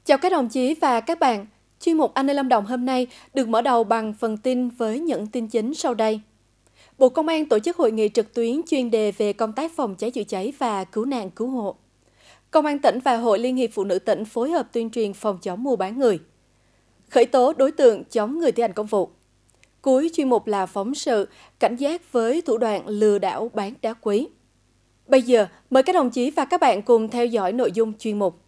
Chào các đồng chí và các bạn. Chuyên mục An ninh Lâm Đồng hôm nay được mở đầu bằng phần tin với những tin chính sau đây. Bộ Công an tổ chức hội nghị trực tuyến chuyên đề về công tác phòng cháy chữa cháy và cứu nạn cứu hộ. Công an tỉnh và Hội Liên hiệp Phụ nữ tỉnh phối hợp tuyên truyền phòng chống mua bán người. Khởi tố đối tượng chống người thi hành công vụ. Cuối chuyên mục là phóng sự cảnh giác với thủ đoạn lừa đảo bán đá quý. Bây giờ, mời các đồng chí và các bạn cùng theo dõi nội dung chuyên mục.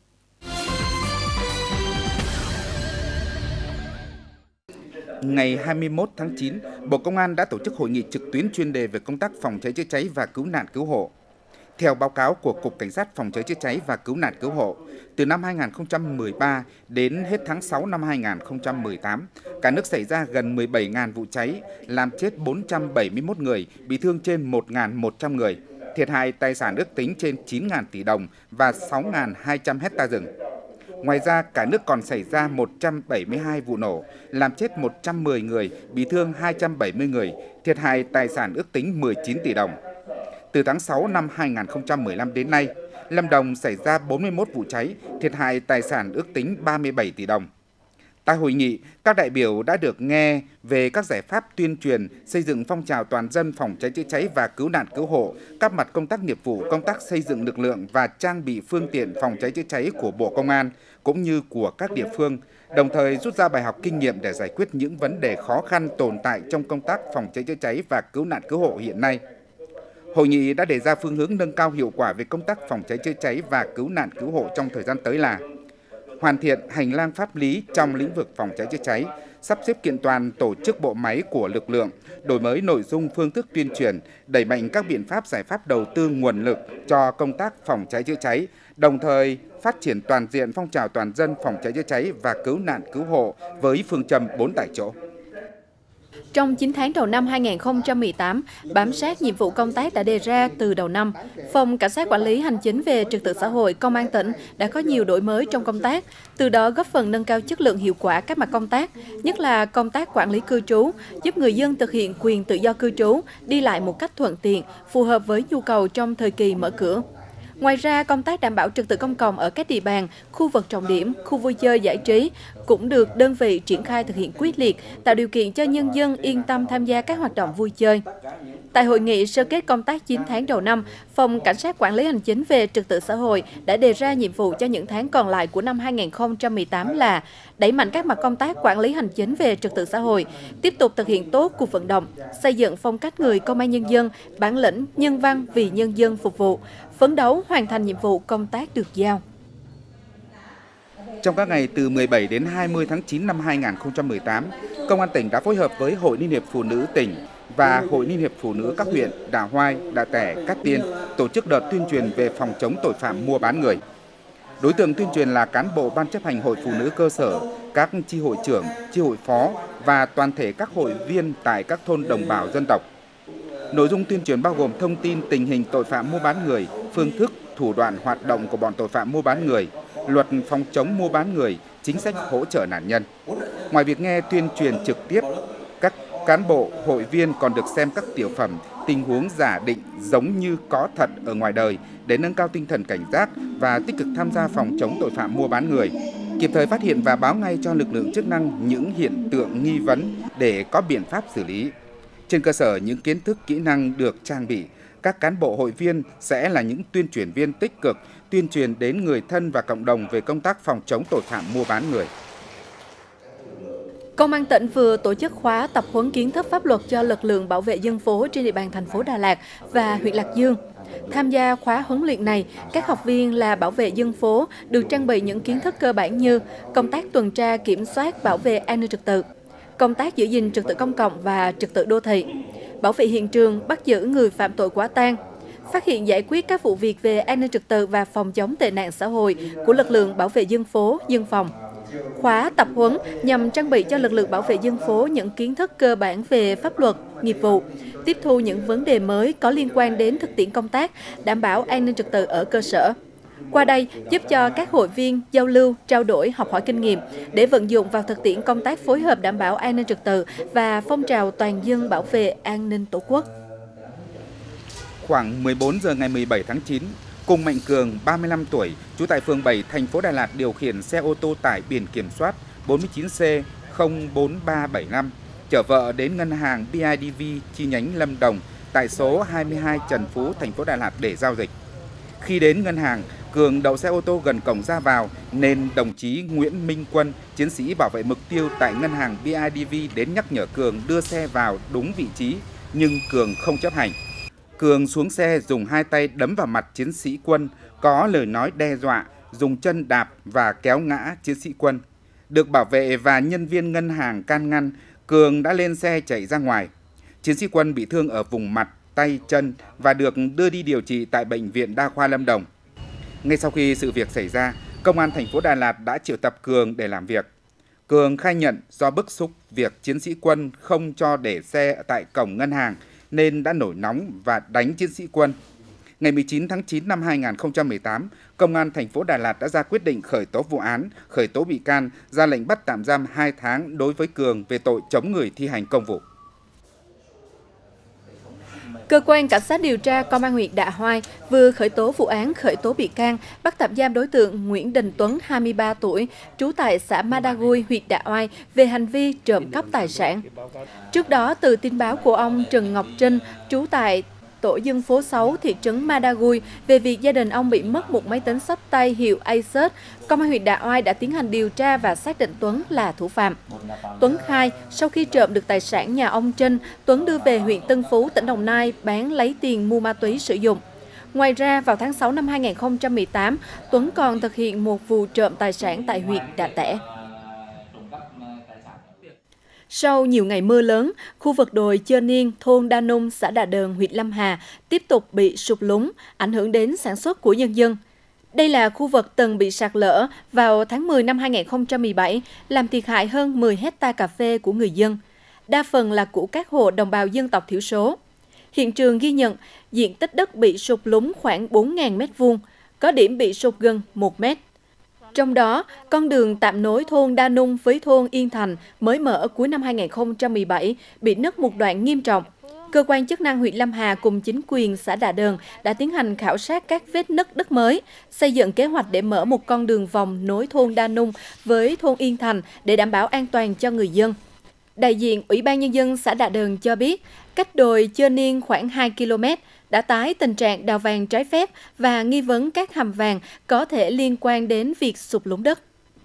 Ngày 21 tháng 9, Bộ Công an đã tổ chức hội nghị trực tuyến chuyên đề về công tác phòng cháy chữa cháy và cứu nạn cứu hộ. Theo báo cáo của Cục Cảnh sát Phòng cháy chữa cháy và Cứu nạn cứu hộ, từ năm 2013 đến hết tháng 6 năm 2018, cả nước xảy ra gần 17.000 vụ cháy, làm chết 471 người, bị thương trên 1.100 người, thiệt hại tài sản ước tính trên 9.000 tỷ đồng và 6.200 hecta rừng. Ngoài ra, cả nước còn xảy ra 172 vụ nổ, làm chết 110 người, bị thương 270 người, thiệt hại tài sản ước tính 19 tỷ đồng. Từ tháng 6 năm 2015 đến nay, Lâm Đồng xảy ra 41 vụ cháy, thiệt hại tài sản ước tính 37 tỷ đồng. Tại hội nghị, các đại biểu đã được nghe về các giải pháp tuyên truyền, xây dựng phong trào toàn dân phòng cháy chữa cháy và cứu nạn cứu hộ, các mặt công tác nghiệp vụ, công tác xây dựng lực lượng và trang bị phương tiện phòng cháy chữa cháy của Bộ Công an cũng như của các địa phương, đồng thời rút ra bài học kinh nghiệm để giải quyết những vấn đề khó khăn tồn tại trong công tác phòng cháy chữa cháy và cứu nạn cứu hộ hiện nay. Hội nghị đã đề ra phương hướng nâng cao hiệu quả về công tác phòng cháy chữa cháy và cứu nạn cứu hộ trong thời gian tới là hoàn thiện hành lang pháp lý trong lĩnh vực phòng cháy chữa cháy, sắp xếp kiện toàn tổ chức bộ máy của lực lượng, đổi mới nội dung phương thức tuyên truyền, đẩy mạnh các biện pháp giải pháp đầu tư nguồn lực cho công tác phòng cháy chữa cháy, đồng thời phát triển toàn diện phong trào toàn dân phòng cháy chữa cháy và cứu nạn cứu hộ với phương châm 4 tại chỗ. Trong 9 tháng đầu năm 2018, bám sát nhiệm vụ công tác đã đề ra từ đầu năm, Phòng Cảnh sát Quản lý Hành chính về Trật tự xã hội Công an tỉnh đã có nhiều đổi mới trong công tác, từ đó góp phần nâng cao chất lượng hiệu quả các mặt công tác, nhất là công tác quản lý cư trú, giúp người dân thực hiện quyền tự do cư trú, đi lại một cách thuận tiện, phù hợp với nhu cầu trong thời kỳ mở cửa. Ngoài ra, công tác đảm bảo trật tự công cộng ở các địa bàn, khu vực trọng điểm, khu vui chơi giải trí cũng được đơn vị triển khai thực hiện quyết liệt, tạo điều kiện cho nhân dân yên tâm tham gia các hoạt động vui chơi. Tại hội nghị sơ kết công tác 9 tháng đầu năm, Phòng Cảnh sát Quản lý Hành chính về Trật tự xã hội đã đề ra nhiệm vụ cho những tháng còn lại của năm 2018 là đẩy mạnh các mặt công tác quản lý hành chính về trật tự xã hội, tiếp tục thực hiện tốt cuộc vận động, xây dựng phong cách người công an nhân dân, bản lĩnh, nhân văn vì nhân dân phục vụ, phấn đấu hoàn thành nhiệm vụ công tác được giao. Trong các ngày từ 17 đến 20 tháng 9 năm 2018, Công an tỉnh đã phối hợp với Hội Liên hiệp Phụ nữ tỉnh và Hội Liên hiệp Phụ nữ các huyện Đạ Hoai, Đạ Tẻ, Cát Tiên tổ chức đợt tuyên truyền về phòng chống tội phạm mua bán người. Đối tượng tuyên truyền là cán bộ Ban chấp hành Hội Phụ nữ cơ sở, các chi hội trưởng, chi hội phó và toàn thể các hội viên tại các thôn đồng bào dân tộc. Nội dung tuyên truyền bao gồm thông tin tình hình tội phạm mua bán người, phương thức, thủ đoạn hoạt động của bọn tội phạm mua bán người, luật phòng chống mua bán người, chính sách hỗ trợ nạn nhân. Ngoài việc nghe tuyên truyền trực tiếp, các cán bộ, hội viên còn được xem các tiểu phẩm, tình huống giả định giống như có thật ở ngoài đời để nâng cao tinh thần cảnh giác và tích cực tham gia phòng chống tội phạm mua bán người, kịp thời phát hiện và báo ngay cho lực lượng chức năng những hiện tượng nghi vấn để có biện pháp xử lý. Trên cơ sở những kiến thức, kỹ năng được trang bị, các cán bộ hội viên sẽ là những tuyên truyền viên tích cực, tuyên truyền đến người thân và cộng đồng về công tác phòng chống tội phạm mua bán người. Công an tỉnh vừa tổ chức khóa tập huấn kiến thức pháp luật cho lực lượng bảo vệ dân phố trên địa bàn thành phố Đà Lạt và huyện Lạc Dương. Tham gia khóa huấn luyện này, các học viên là bảo vệ dân phố được trang bị những kiến thức cơ bản như công tác tuần tra kiểm soát bảo vệ an ninh trật tự, công tác giữ gìn trật tự công cộng và trật tự đô thị, bảo vệ hiện trường, bắt giữ người phạm tội quả tang, phát hiện giải quyết các vụ việc về an ninh trật tự và phòng chống tệ nạn xã hội của lực lượng bảo vệ dân phố, dân phòng. Khóa tập huấn nhằm trang bị cho lực lượng bảo vệ dân phố những kiến thức cơ bản về pháp luật, nghiệp vụ, tiếp thu những vấn đề mới có liên quan đến thực tiễn công tác, đảm bảo an ninh trật tự ở cơ sở. Qua đây, giúp cho các hội viên giao lưu, trao đổi, học hỏi kinh nghiệm để vận dụng vào thực tiễn công tác phối hợp đảm bảo an ninh trật tự và phong trào toàn dân bảo vệ an ninh Tổ quốc. Khoảng 14 giờ ngày 17 tháng 9, Cung Mạnh Cường, 35 tuổi, trú tại phường 7, thành phố Đà Lạt điều khiển xe ô tô tải biển kiểm soát 49C04375 chở vợ đến ngân hàng BIDV chi nhánh Lâm Đồng tại số 22 Trần Phú, thành phố Đà Lạt để giao dịch. Khi đến ngân hàng, Cường đậu xe ô tô gần cổng ra vào nên đồng chí Nguyễn Minh Quân, chiến sĩ bảo vệ mục tiêu tại ngân hàng BIDV đến nhắc nhở Cường đưa xe vào đúng vị trí, nhưng Cường không chấp hành. Cường xuống xe dùng hai tay đấm vào mặt chiến sĩ Quân, có lời nói đe dọa, dùng chân đạp và kéo ngã chiến sĩ Quân. Được bảo vệ và nhân viên ngân hàng can ngăn, Cường đã lên xe chạy ra ngoài. Chiến sĩ Quân bị thương ở vùng mặt, tay, chân và được đưa đi điều trị tại Bệnh viện Đa khoa Lâm Đồng. Ngay sau khi sự việc xảy ra, Công an thành phố Đà Lạt đã triệu tập Cường để làm việc. Cường khai nhận do bức xúc việc chiến sĩ Quân không cho để xe tại cổng ngân hàng nên đã nổi nóng và đánh chiến sĩ Quân. Ngày 19 tháng 9 năm 2018, Công an thành phố Đà Lạt đã ra quyết định khởi tố vụ án, khởi tố bị can, ra lệnh bắt tạm giam 2 tháng đối với Cường về tội chống người thi hành công vụ. Cơ quan Cảnh sát điều tra Công an huyện Đạ Hoai vừa khởi tố vụ án khởi tố bị can, bắt tạm giam đối tượng Nguyễn Đình Tuấn, 23 tuổi, trú tại xã Madagui, huyện Đạ Hoai về hành vi trộm cắp tài sản. Trước đó, từ tin báo của ông Trần Ngọc Trinh, trú tại tổ dân phố 6, thị trấn Madagui về việc gia đình ông bị mất một máy tính xách tay hiệu Asus, Công an huyện Đạ Hoai đã tiến hành điều tra và xác định Tuấn là thủ phạm. Tuấn khai, sau khi trộm được tài sản nhà ông Trinh, Tuấn đưa về huyện Tân Phú, tỉnh Đồng Nai bán lấy tiền mua ma túy sử dụng. Ngoài ra, vào tháng 6 năm 2018, Tuấn còn thực hiện một vụ trộm tài sản tại huyện Đạ Tẻ. Sau nhiều ngày mưa lớn, khu vực đồi Chơ Niên, thôn Đa Nung, xã Đà Đờn, huyện Lâm Hà tiếp tục bị sụt lún, ảnh hưởng đến sản xuất của nhân dân. Đây là khu vực từng bị sạt lở vào tháng 10 năm 2017, làm thiệt hại hơn 10 hectare cà phê của người dân. Đa phần là của các hộ đồng bào dân tộc thiểu số. Hiện trường ghi nhận diện tích đất bị sụt lún khoảng 4.000 m², có điểm bị sụt gần 1 mét. Trong đó, con đường tạm nối thôn Đa Nung với thôn Yên Thành mới mở cuối năm 2017 bị nứt một đoạn nghiêm trọng. Cơ quan chức năng huyện Lâm Hà cùng chính quyền xã Đà Đờn đã tiến hành khảo sát các vết nứt đất mới, xây dựng kế hoạch để mở một con đường vòng nối thôn Đa Nung với thôn Yên Thành để đảm bảo an toàn cho người dân. Đại diện Ủy ban Nhân dân xã Đà Đờn cho biết, cách đồi Chơ Niên khoảng 2 km đã tái tình trạng đào vàng trái phép và nghi vấn các hầm vàng có thể liên quan đến việc sụt lún đất.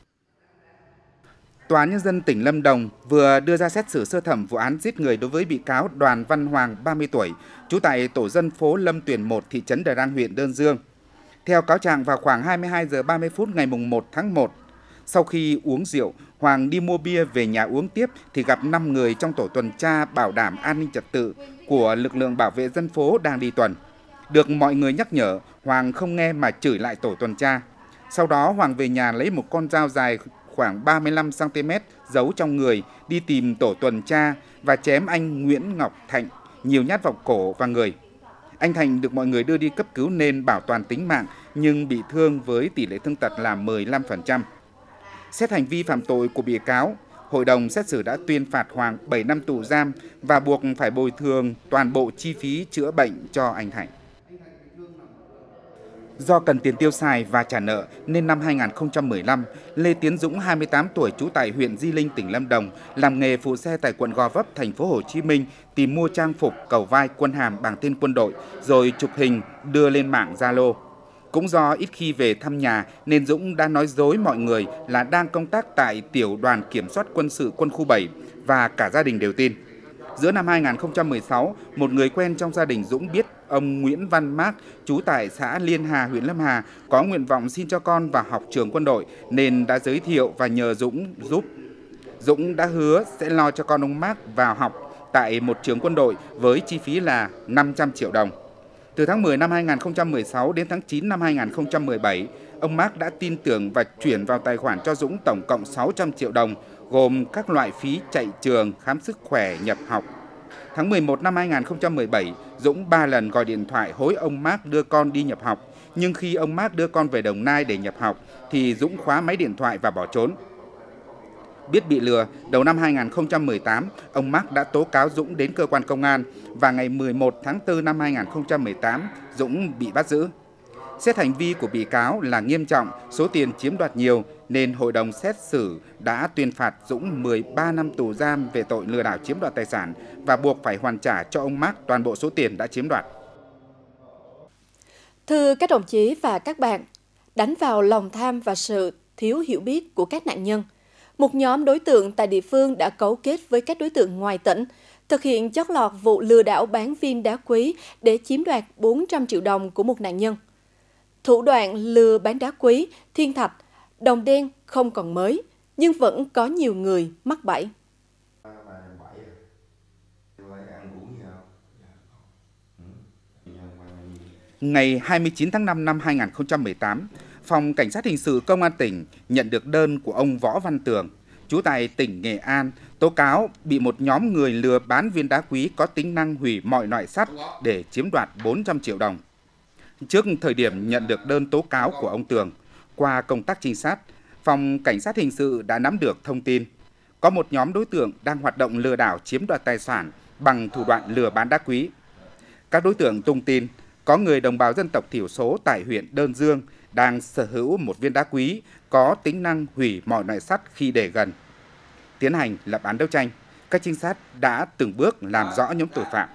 Tòa án Nhân dân tỉnh Lâm Đồng vừa đưa ra xét xử sơ thẩm vụ án giết người đối với bị cáo Đoàn Văn Hoàng, 30 tuổi, trú tại tổ dân phố Lâm Tuyển 1, thị trấn Đờ Răng, huyện Đơn Dương. Theo cáo trạng, vào khoảng 22 giờ 30 phút ngày 1 tháng 1, sau khi uống rượu, Hoàng đi mua bia về nhà uống tiếp thì gặp 5 người trong tổ tuần tra bảo đảm an ninh trật tự của lực lượng bảo vệ dân phố đang đi tuần. Được mọi người nhắc nhở, Hoàng không nghe mà chửi lại tổ tuần tra. Sau đó Hoàng về nhà lấy một con dao dài khoảng 35 cm giấu trong người, đi tìm tổ tuần tra và chém anh Nguyễn Ngọc Thạnh nhiều nhát vào cổ và người. Anh Thành được mọi người đưa đi cấp cứu nên bảo toàn tính mạng nhưng bị thương với tỷ lệ thương tật là 15%. Xét hành vi phạm tội của bị cáo, hội đồng xét xử đã tuyên phạt Hoàng 7 năm tù giam và buộc phải bồi thường toàn bộ chi phí chữa bệnh cho anh Thành. Do cần tiền tiêu xài và trả nợ nên năm 2015, Lê Tiến Dũng, 28 tuổi, trú tại huyện Di Linh, tỉnh Lâm Đồng, làm nghề phụ xe tại quận Gò Vấp, thành phố Hồ Chí Minh, tìm mua trang phục, cầu vai, quân hàm bằng tên quân đội, rồi chụp hình đưa lên mạng Zalo. Cũng do ít khi về thăm nhà nên Dũng đã nói dối mọi người là đang công tác tại tiểu đoàn kiểm soát quân sự quân khu 7 và cả gia đình đều tin. Giữa năm 2016, một người quen trong gia đình Dũng biết ông Nguyễn Văn Mác, trú tại xã Liên Hà, huyện Lâm Hà, có nguyện vọng xin cho con vào học trường quân đội nên đã giới thiệu và nhờ Dũng giúp. Dũng đã hứa sẽ lo cho con ông Mác vào học tại một trường quân đội với chi phí là 500 triệu đồng. Từ tháng 10 năm 2016 đến tháng 9 năm 2017, ông Mác đã tin tưởng và chuyển vào tài khoản cho Dũng tổng cộng 600 triệu đồng, gồm các loại phí chạy trường, khám sức khỏe, nhập học. Tháng 11 năm 2017, Dũng 3 lần gọi điện thoại hối ông Mác đưa con đi nhập học, nhưng khi ông Mác đưa con về Đồng Nai để nhập học, thì Dũng khóa máy điện thoại và bỏ trốn. Biết bị lừa, đầu năm 2018, ông Mác đã tố cáo Dũng đến cơ quan công an và ngày 11 tháng 4 năm 2018, Dũng bị bắt giữ. Xét hành vi của bị cáo là nghiêm trọng, số tiền chiếm đoạt nhiều nên hội đồng xét xử đã tuyên phạt Dũng 13 năm tù giam về tội lừa đảo chiếm đoạt tài sản và buộc phải hoàn trả cho ông Mark toàn bộ số tiền đã chiếm đoạt. Thưa các đồng chí và các bạn, đánh vào lòng tham và sự thiếu hiểu biết của các nạn nhân, một nhóm đối tượng tại địa phương đã cấu kết với các đối tượng ngoài tỉnh, thực hiện chót lọt vụ lừa đảo bán viên đá quý để chiếm đoạt 400 triệu đồng của một nạn nhân. Thủ đoạn lừa bán đá quý, thiên thạch, đồng đen không còn mới, nhưng vẫn có nhiều người mắc bẫy. Ngày 29 tháng 5 năm 2018, Phòng Cảnh sát Hình sự Công an tỉnh nhận được đơn của ông Võ Văn Tường, trú tại tỉnh Nghệ An, tố cáo bị một nhóm người lừa bán viên đá quý có tính năng hủy mọi loại sắt để chiếm đoạt 400 triệu đồng. Trước thời điểm nhận được đơn tố cáo của ông Tường, qua công tác trinh sát, Phòng Cảnh sát Hình sự đã nắm được thông tin có một nhóm đối tượng đang hoạt động lừa đảo chiếm đoạt tài sản bằng thủ đoạn lừa bán đá quý. Các đối tượng tung tin có người đồng bào dân tộc thiểu số tại huyện Đơn Dương đang sở hữu một viên đá quý có tính năng hủy mọi loại sắt khi để gần. Tiến hành lập án đấu tranh, các trinh sát đã từng bước làm rõ nhóm tội phạm.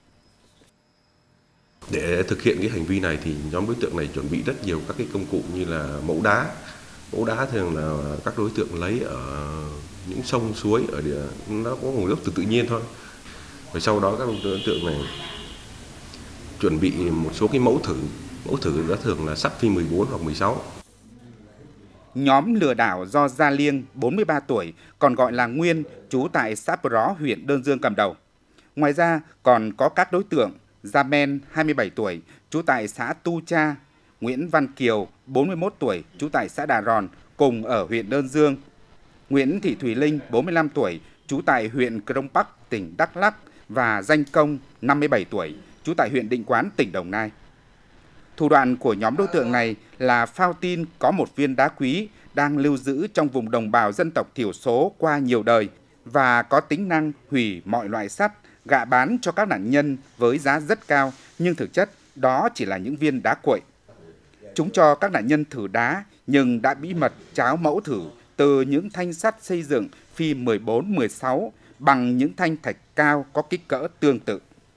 Để thực hiện cái hành vi này thì nhóm đối tượng này chuẩn bị rất nhiều các cái công cụ như là mẫu đá. Mẫu đá thường là các đối tượng lấy ở những sông suối ở địa nó có nguồn gốc từ tự nhiên thôi. Và sau đó các đối tượng này chuẩn bị một số cái mẫu thử đó thường là sắt phi 14 hoặc 16. Nhóm lừa đảo do Gia Liêng, 43 tuổi, còn gọi là Nguyên, trú tại xã Pró, huyện Đơn Dương cầm đầu. Ngoài ra còn có các đối tượng Gia Men, 27 tuổi, trú tại xã Tu Cha, Nguyễn Văn Kiều, 41 tuổi, trú tại xã Đà Ròn, cùng ở huyện Đơn Dương, Nguyễn Thị Thùy Linh, 45 tuổi, trú tại huyện Crong Park, tỉnh Đắk Lắk và Danh Công, 57 tuổi, trú tại huyện Định Quán, tỉnh Đồng Nai. Thủ đoạn của nhóm đối tượng này là phao tin có một viên đá quý đang lưu giữ trong vùng đồng bào dân tộc thiểu số qua nhiều đời và có tính năng hủy mọi loại sắt, gạ bán cho các nạn nhân với giá rất cao, nhưng thực chất đó chỉ là những viên đá cuội. Chúng cho các nạn nhân thử đá nhưng đã bí mật tráo mẫu thử từ những thanh sắt xây dựng phi 14, 16 bằng những thanh thạch cao có kích cỡ tương tự.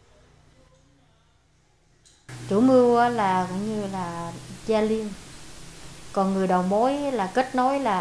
Chủ mưu là cũng như là Gia Liêng, còn người đầu mối là kết nối là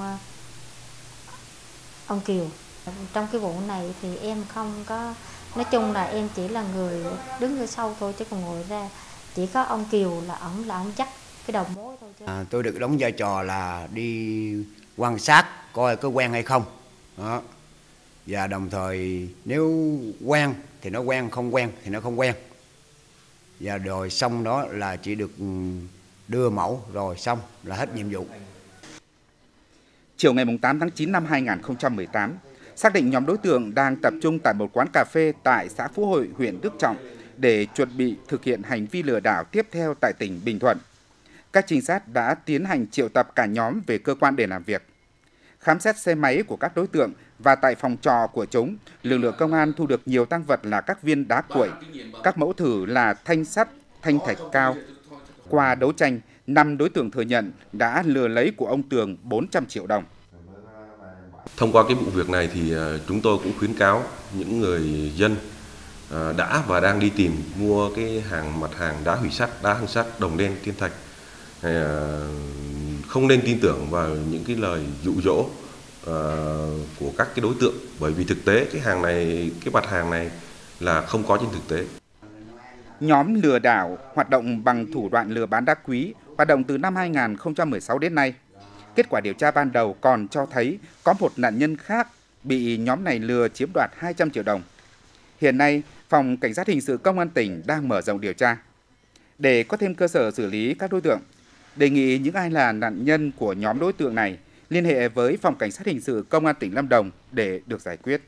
ông Kiều. Trong cái vụ này thì em không có, nói chung là em chỉ là người đứng ở sau thôi, chứ còn ngồi ra chỉ có ông Kiều là ông dắt cái đầu mối thôi chứ. Tôi được đóng vai trò là đi quan sát coi có quen hay không đó. Và đồng thời nếu quen thì nó quen, không quen thì nó không quen. Và rồi xong đó là chỉ được đưa mẫu rồi xong là hết nhiệm vụ. Chiều ngày 8 tháng 9 năm 2018, xác định nhóm đối tượng đang tập trung tại một quán cà phê tại xã Phú Hội, huyện Đức Trọng để chuẩn bị thực hiện hành vi lừa đảo tiếp theo tại tỉnh Bình Thuận. Các trinh sát đã tiến hành triệu tập cả nhóm về cơ quan để làm việc. Khám xét xe máy của các đối tượng và tại phòng trọ của chúng, lực lượng công an thu được nhiều tang vật là các viên đá cuội, các mẫu thử là thanh sắt, thanh thạch cao. Qua đấu tranh, 5 đối tượng thừa nhận đã lừa lấy của ông Tường 400 triệu đồng. Thông qua cái vụ việc này thì chúng tôi cũng khuyến cáo những người dân đã và đang đi tìm mua cái mặt hàng đá hủy sắt, đá hăng sắt, đồng đen, thiên thạch, không nên tin tưởng vào những cái lời dụ dỗ của các cái đối tượng, bởi vì thực tế cái mặt hàng này là không có trên thực tế. Nhóm lừa đảo hoạt động bằng thủ đoạn lừa bán đá quý hoạt động từ năm 2016 đến nay. Kết quả điều tra ban đầu còn cho thấy có một nạn nhân khác bị nhóm này lừa chiếm đoạt 200 triệu đồng. Hiện nay, Phòng Cảnh sát Hình sự Công an tỉnh đang mở rộng điều tra. Để có thêm cơ sở xử lý các đối tượng, đề nghị những ai là nạn nhân của nhóm đối tượng này liên hệ với Phòng Cảnh sát Hình sự Công an tỉnh Lâm Đồng để được giải quyết.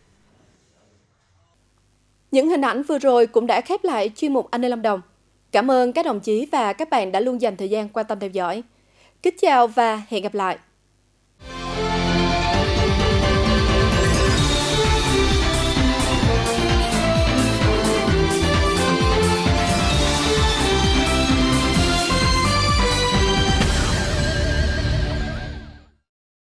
Những hình ảnh vừa rồi cũng đã khép lại chuyên mục An ninh Lâm Đồng. Cảm ơn các đồng chí và các bạn đã luôn dành thời gian quan tâm theo dõi. Kính chào và hẹn gặp lại!